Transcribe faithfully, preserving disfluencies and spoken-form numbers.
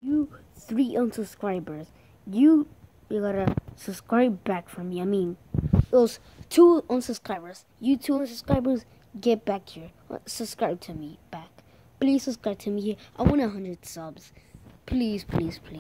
You three unsubscribers, you you gotta subscribe back from me. I mean, those two unsubscribers, you two unsubscribers, get back here. Uh, Subscribe to me back. Please subscribe to me. I want a hundred subs. Please, please, please.